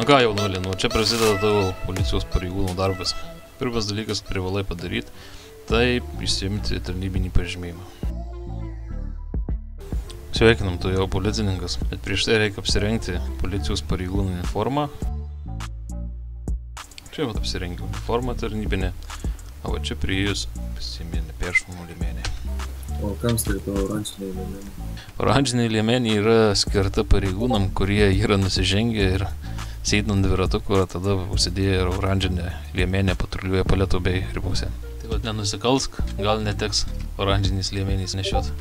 Na ką, jaunuoli, čia prasideda tavo policijos pareigūnų darbas. Pirmas dalykas, privalai padaryti, tai išsiimti tarnybinį pažymėjimą. Sveikinam, tu jau policininkas, bet prieš tai reikia apsirengti policijos pareigūnų uniformą. Čia jau apsirengi uniformą tarnybinę, o čia priėjus pasiėmė peršalimo liemenį. O kam skirta oranžiniai liemeniai? Oranžiniai liemeniai yra skirta pareigūnam, kurie yra nusižengę ir sėdi ant dviratuko, tada užsidėję ir oranžinę liemenę patruliuoja Paleto bei ribose. Tai vat nenusikalsk, gal neteks oranžiniais liemeniais nešiot.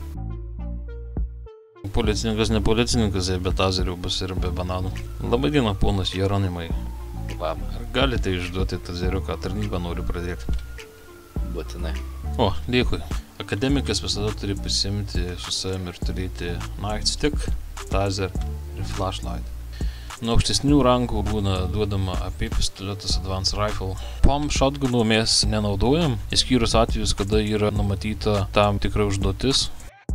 Policininkas ne policininkas, be tazerių bus ir be bananų. Labai diena, ponas Jeronimai. Ar galite išduoti tazeriuką, tarnybą noriu pradėti? Būtinai. O, dėkui. Akademikas visada turi pasiimti su savim ir turėti nightstick, taser ir flashlight. Nuo aukštesnių rankų būna duodama AP pistoletas Advanced Rifle. POM shotgunų mes nenaudojam, išskyrus atvejus, kada yra numatyta tam tikra užduotis.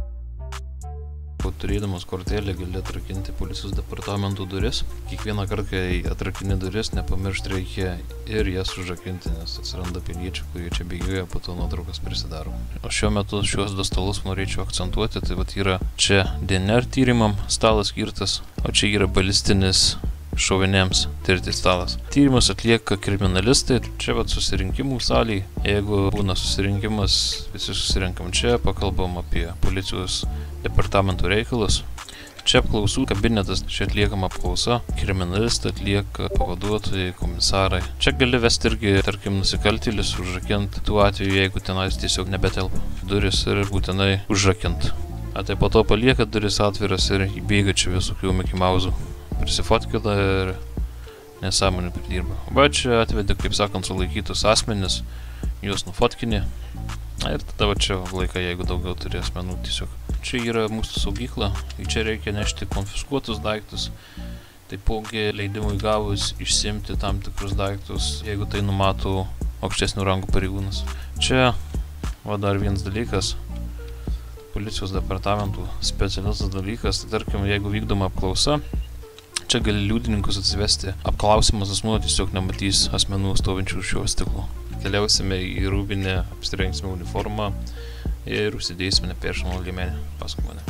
Turėdamas kortelę gali atrakinti policijos departamentų duris. Kiekvieną kartą, kai atrakini duris, nepamiršti reikia ir jas užrakinti, nes atsiranda piliečių, kurie čia bėgioja, po to nuotraukas prisidaro. O šiuo metu šiuos du stalus norėčiau akcentuoti, tai vat yra čia DNR tyrimam stalas skirtas, o čia yra balistinis šoviniams tirti stalas. Tyrimus atlieka kriminalistai, čia vat susirinkimų salėje. Jeigu būna susirinkimas, visi susirinkam čia, pakalbam apie policijos departamentų reikalus. Čia apklausų kabinetas, čia atliekama apklausa, kriminalistai atlieka pavaduotojai, komisarai. Čia gali vesti irgi, tarkim, nusikaltėlis užrakint tuo atveju, jeigu tenais tiesiog nebetelpa. Duris ir būtinai užrakint. Tai po to palieka duris atviras ir įbėga čia visokių Mickey Mouse'ų. Prisifotkina ir nesąmonį pridirba. Va čia atvedė, kaip sakant, sulaikytus asmenis, juos nufotkini. Ir tada va čia laiką, jeigu daugiau turi asmenų tiesiog. Čia yra mūsų saugykla, čia reikia nešti konfiskuotus daiktus. Taipogi leidimui gavus išsiimti tam tikrus daiktus, jeigu tai numato aukštesnių rangų pareigūnas. Čia va dar vienas dalykas, policijos departamentų specialistas dalykas, tai tarkim, jeigu vykdoma apklausa, čia gali liudininkus atsivesti. Apklausimas asmuo tiesiog nematys asmenų stovinčių už šio stiklo. Keliausime į rūbinę, apsirengsime uniformą ir užsidėsime neperšalimo liemenį paskui mane.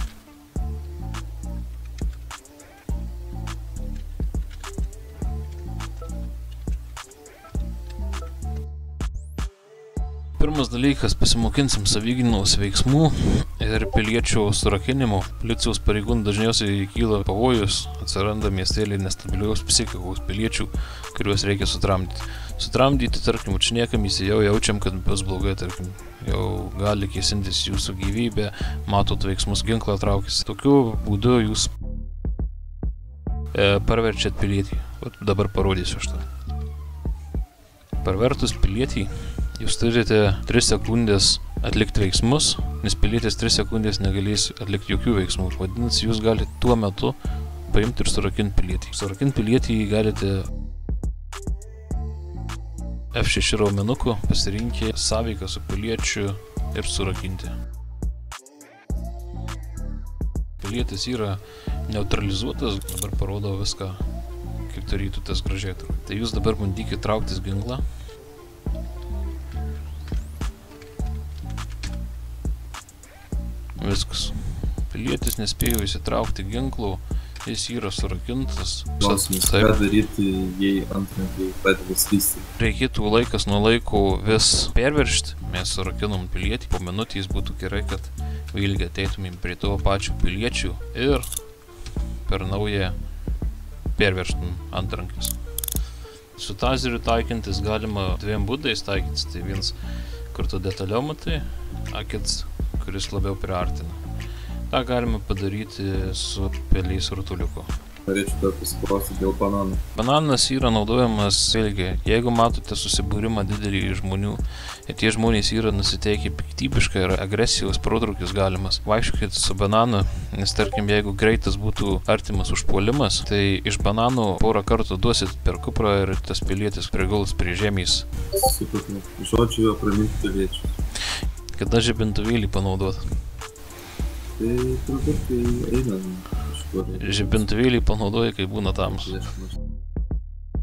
Pirmas dalykas, pasimokinsim savigynos veiksmų ir piliečių surakinimo. Policijos pareigūnų dažniausiai kyla pavojus, atsiranda miesteliai nestabiliaus psichikos piliečių, kuriuos reikia sutramdyti. Sutramdyti, tarkim, učiniekams jau jaučiam, kad bus blogai, tarkim, jau gali kėsintis jūsų gyvybę, matot veiksmus, ginklą traukis. Tokiu būdu jūs parverčiat pilietį. Dabar parodysiu aš tą. Parvertus pilietį, jūs turite 3 sekundės atlikti veiksmus, nes pilietis 3 sekundės negalės atlikti jokių veiksmų. Vadinasi, jūs galite tuo metu paimti ir surakinti pilietį. Surakinti pilietį galite F6 raumenuku, pasirinkę sąveiką su piliečiu ir surakinti. Pilietis yra neutralizuotas, dabar parodo viską, kaip tarytų tas gražiai. Tai jūs dabar bandykite trauktis ginklą. Viskas. Pilietis nespėjo įsitraukti ginklų, jis yra surakintas. Klausimas, ką daryti, jei antrankiai pradeda slysti? Reikėtų laikas nuo laiko vis perveršti. Mes surakinom pilietį, po minutės būtų gerai, kad vėlgi ateitumėm prie to pačių piliečių ir per naują perverštum antrankius. Su tazeriu taikintis galima 2 būdais taikytis. Tai vienas, kur tu detaliau matai, kits, kuris labiau priartina. tą galima padaryti su peliais rutuliuku. Norėčiau dar pasiklausyti dėl bananų. Bananas yra naudojamas ilgi. Jeigu matote susibūrimą didelį žmonių, tie žmonės yra nusiteikę piktybiškai ir agresijos protrūkis galimas. Vaikščiokit su bananu, nes tarkim, jeigu greitas būtų artimas užpuolimas, tai iš bananų porą kartų duosit per kuprą ir tas pilietis priguls prie žemės. Supratau. Žodžiu, apraminti piliečius. Kada žibintuvėlį panaudot? Tai truputį einam. Žibintuvėlį panaudoja, kai būna tamsu.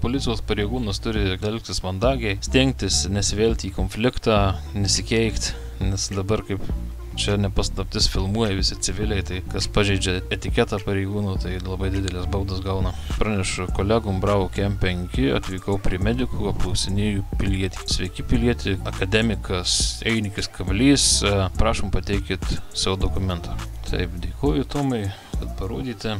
policijos pareigūnas turi elgtis mandagiai, stengtis nesivėlti į konfliktą, nesikeikti, nes dabar kaip čia nepaslaptis filmuoja visi civiliai, tai kas pažeidžia etiketą pareigūnų, tai labai didelės baudas gauna. Pranešu kolegom Bravo Camp 5, atvykau prie medikų, apklausinėjų pilietį. Sveiki pilietį, akademikas Einikis Kablys, prašom pateikit savo dokumentą. Taip, dėkuoju Tomai, kad parodyti.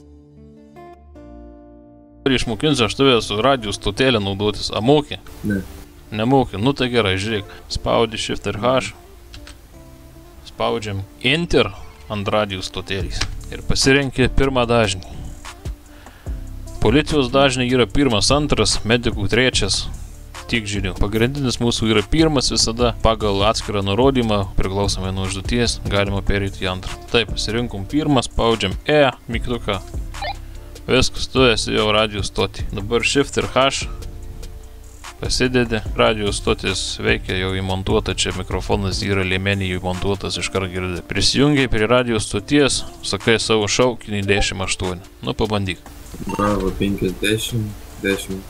Ar išmokinsiu aš tavę su radijų stotėlė naudotis, a moki? Ne. Nemoki, nu tai gerai, žiūrėk, spaudi Shift ir H. Spaudžiam Enter ant radijų stotėlės ir pasirenki pirmą dažnį. Policijos dažniai yra 1, 2, medikų 3, tiek žinių. Pagrindinis mūsų yra 1 visada, pagal atskirą nurodymą, priklausomai nuo užduoties, galima pereiti į 2. Taip, pasirinkom 1, spaudžiam E mygtuką. Viskas, tu esi jau radijų stotį. Dabar Shift ir H. Pasidedi, radijų stotis veikia jau įmontuota, čia mikrofonas yra liemenį įmontuotas, iškart girdi. Prisijungiai prie radijų stoties, sakai savo šaukinį 10-8. Nu, pabandyk. Bravo 50, 10.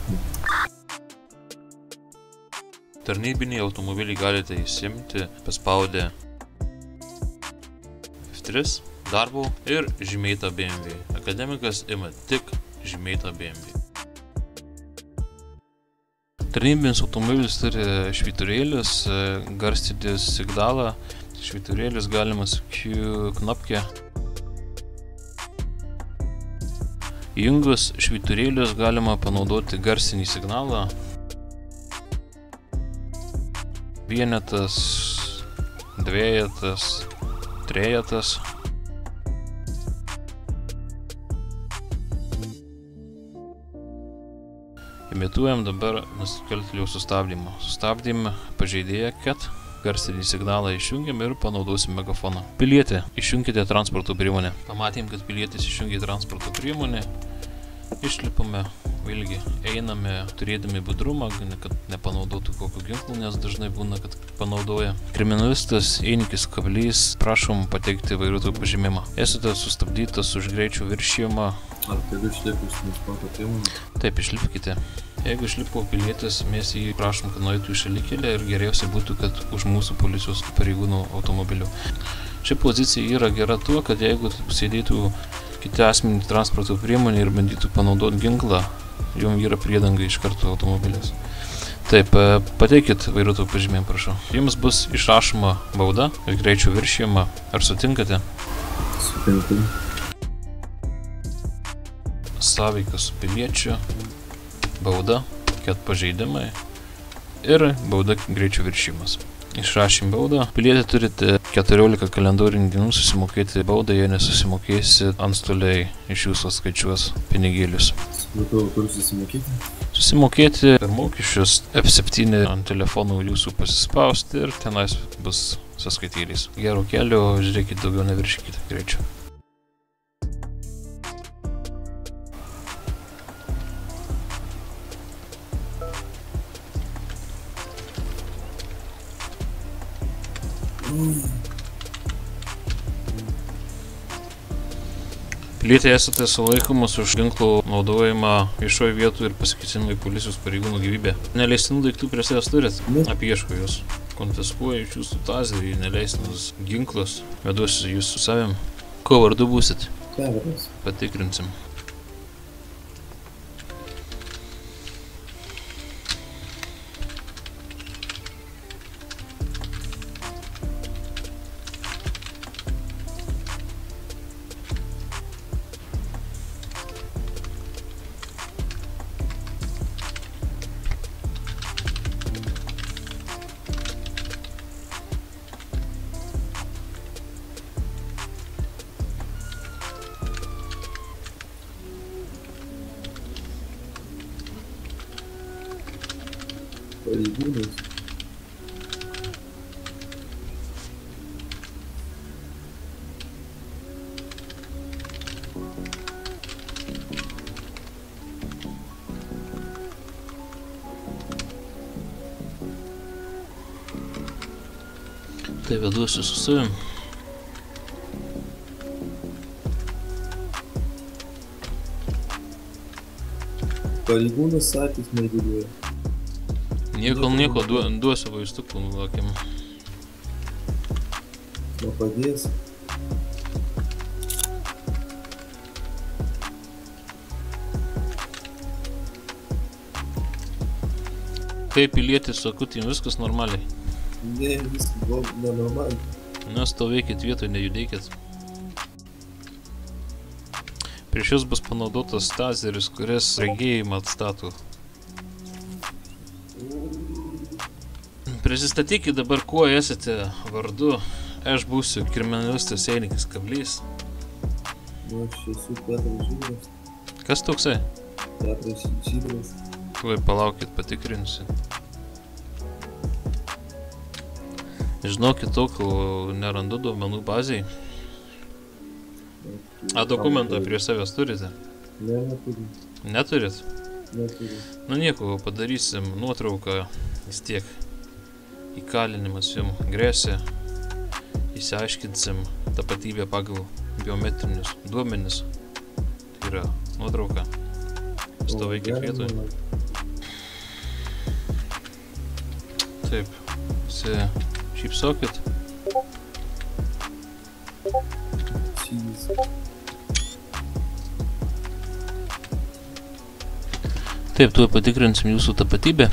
Tarnybinį automobilį galite įsimti, paspaudę F3, darbo ir žymėtą BMW. Akademikas ima tik žymėtą BMW. Tarnybinis automobilis turi švyturėlius, garstyti signalą. Švyturėlis galimas Q knapkę. Įjungus švyturėlius galima panaudoti garsinį signalą. Vienetas, dvejetas, trejetas. Imituojam dabar nusikaltėlių sustabdymą. Sustabdym pažeidėją CAT, garsinį signalą išjungiam ir panaudosim megafoną. Pilietė, išjungkite transporto priemonę. Pamatėm, kad pilietis išjungė transporto priemonę. Išlipame, vėlgi einame turėdami budrumą, kad nepanaudotų kokio ginklo, nes dažnai būna, kad panaudoja. Kriminalistas Einikis Kablys, prašom pateikti vairuotojo pažymėjimą. Esate sustabdytas už greičio viršijimą. Ar galiu išlipti iš transporto priemonės? Taip, išlipkite. Jeigu išlipo pilietis, mes jį prašom, kad nueitų į šalikelę ir geriausiai būtų, kad už mūsų policijos pareigūnų automobilių. Ši pozicija yra gera tuo, kad jeigu sėdėtų kiti asmenį transporto priemonė ir bandytų panaudoti ginklą, jom yra priedanga iš karto automobilis. Taip, pateikit vairuotojo pažymėjimą, prašau. Jums bus išrašoma bauda už greičio viršijimą. Ar sutinkate? Sutinku. Sąveika su piliečiu, bauda, 4 pažeidimai ir bauda greičio viršijimas. Išrašym baudą. Pilietį turite 14 kalendorinių dienų susimokėti baudą, jei nesusimokėsi, antstoliai iš jūsų skaičiuos pinigėlius. Supratau, kur susimokėti? Susimokėti per mokesčius F7 ant telefonų jūsų pasispausti ir tenais bus sąskaitėlės. Gero kelio, žiūrėkit, daugiau neviršykite greičio. Pilietė esate sulaikomas už ginklų naudojimą viešoje vietoje ir pasikėsinimą į policijos pareigūnų gyvybę. Neleistinų daiktų prie savęs turit? Apieško jūs. Konfiskuoja iš jūsų tazerį, neleistinas ginklas. Veduosi jūs su savim. Ko vardu būsit? Keveras. Patikrinsim. Pareigūnas. Tai veduosi su savim. Pareigūnas sakys neįgaliuoja. Nieko, duosiu vaistukų nulakim. Nepadės. Kaip pilietis su akutėm, viskas normaliai. Ne, viskas nenormaliai. Nestovėkit vietoj, nejudėkit. Prieš jūs bus panaudotas tazeris, kuris regėjimą atstato. Prisistatykit dabar, kuo esate vardu. Aš būsiu kriminalistas Einikis Kablys. Aš esu Petras Žydras. Kas toksai? Petras Žydras. Tuoj palaukit, patikrinsiu. Žinokit, tokio nerandu duomenų bazėj. A dokumentą prie savęs turite? Ne, neturiu. Neturit? Neturiu. Nu nieko, padarysim nuotrauką, vis tiek įkalinimas jums grėsia, išsiaiškinsim tapatybę pagal biometrinius duomenis. Tai yra nuotrauka. Stovėkit vietoj. Taip, visi šypsokit. Taip, tuoj patikrinsim jūsų tapatybę.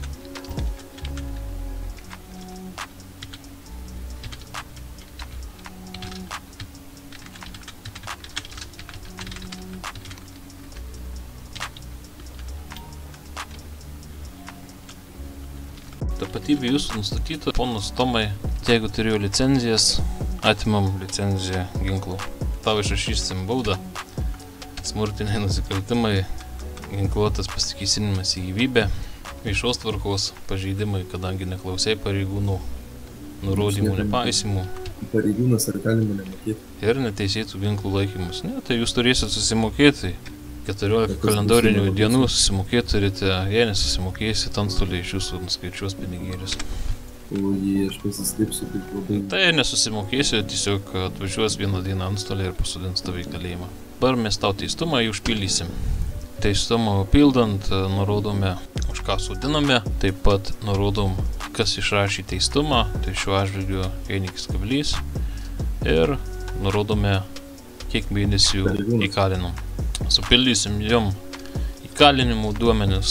Tapatybė jūsų nustatyta, ponas Tomai, jeigu turėjo licenzijas, atimam licenciją ginklų. Tau išrašysim baudą, smurtiniai nusikaltimai, ginkluotas pasikėsinimas į gyvybę, viešos tvarkos pažeidimai, kadangi neklausai pareigūnų, nurodymų nepaisimų. Pareigūnas ar galima nemokėti? Ir neteisėtų ginklų laikymus. Ne, tai jūs turėsit susimokėti. 14 kalendorinių dienų susimokėti turite, jei nesusimokėsit, antstoliai iš jūsų nuskaičiuos pinigėlius. O jei aš pasislėpsiu, tai labai... Tai nesusimokėsiu, tiesiog atvažiuos vieną dieną antstoliai ir pasodins tave į kalėjimą. Dabar mes tau teistumą jį užpildysim. Teistumą pildant nurodome, už ką sodiname, taip pat nurodom, kas išrašė teistumą, tai šiuo atžvilgiu Einikis Kablys, ir nurodome, kiek mėnesių įkalinam. Supildysim jom įkalinimų duomenis,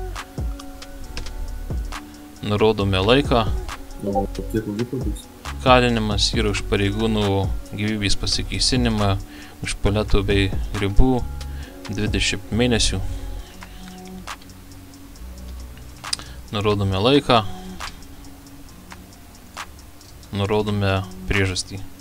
nurodome laiką. O kiek laiko bus? Kalinimas yra už pareigūnų gyvybės pasikeisinimą, už paletų bei ribų 20 mėnesių. Nurodome laiką, nurodome priežastį.